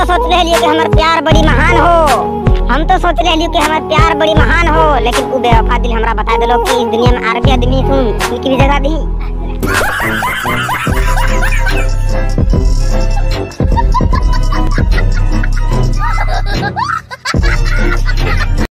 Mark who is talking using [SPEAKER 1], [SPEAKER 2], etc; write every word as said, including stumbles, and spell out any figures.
[SPEAKER 1] सोच रहे लिए कि हमार प्यार बड़ी महान हो। हम तो सोच रहे लिए कि हमार प्यार बड़ी महान हो, लेकिन उ बेवफा दिल हमरा बता देलो कि इस दुनिया में आर भी आदमी सुन उनकी भी जगह दी।